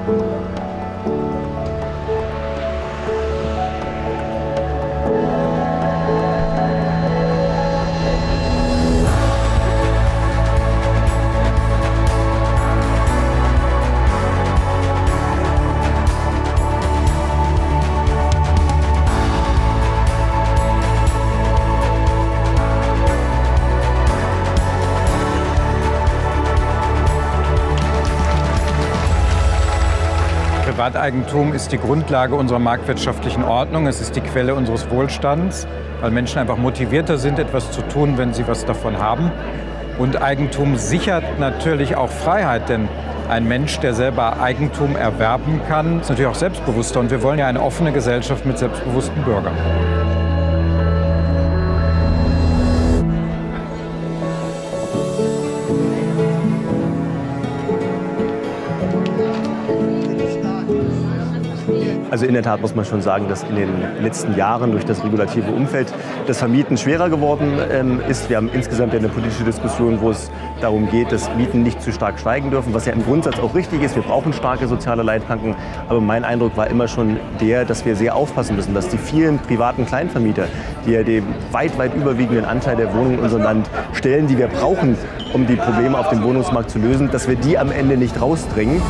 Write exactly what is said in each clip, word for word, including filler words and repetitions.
Privateigentum ist die Grundlage unserer marktwirtschaftlichen Ordnung. Es ist die Quelle unseres Wohlstands, weil Menschen einfach motivierter sind, etwas zu tun, wenn sie was davon haben. Und Eigentum sichert natürlich auch Freiheit, denn ein Mensch, der selber Eigentum erwerben kann, ist natürlich auch selbstbewusster. Und wir wollen ja eine offene Gesellschaft mit selbstbewussten Bürgern. Also in der Tat muss man schon sagen, dass in den letzten Jahren durch das regulative Umfeld das Vermieten schwerer geworden ähm, ist. Wir haben insgesamt ja eine politische Diskussion, wo es darum geht, dass Mieten nicht zu stark steigen dürfen, was ja im Grundsatz auch richtig ist. Wir brauchen starke soziale Leitplanken. Aber mein Eindruck war immer schon der, dass wir sehr aufpassen müssen, dass die vielen privaten Kleinvermieter, die ja den weit, weit überwiegenden Anteil der Wohnungen in unserem Land stellen, die wir brauchen, um die Probleme auf dem Wohnungsmarkt zu lösen, dass wir die am Ende nicht rausdrängen.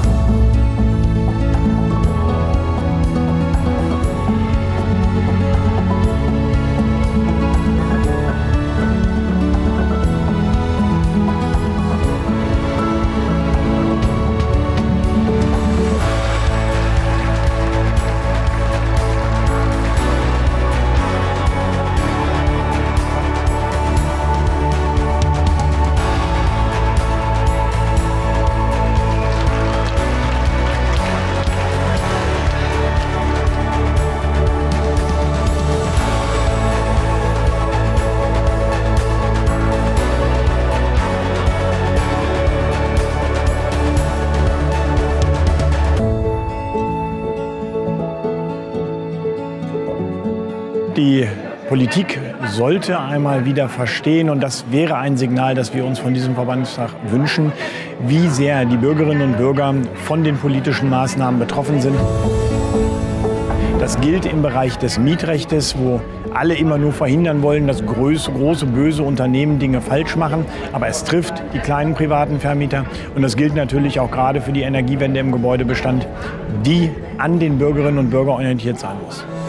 Die Politik sollte einmal wieder verstehen, und das wäre ein Signal, das wir uns von diesem Verbandstag wünschen, wie sehr die Bürgerinnen und Bürger von den politischen Maßnahmen betroffen sind. Das gilt im Bereich des Mietrechtes, wo alle immer nur verhindern wollen, dass große, große, böse Unternehmen Dinge falsch machen. Aber es trifft die kleinen privaten Vermieter. Und das gilt natürlich auch gerade für die Energiewende im Gebäudebestand, die an den Bürgerinnen und Bürgern orientiert sein muss.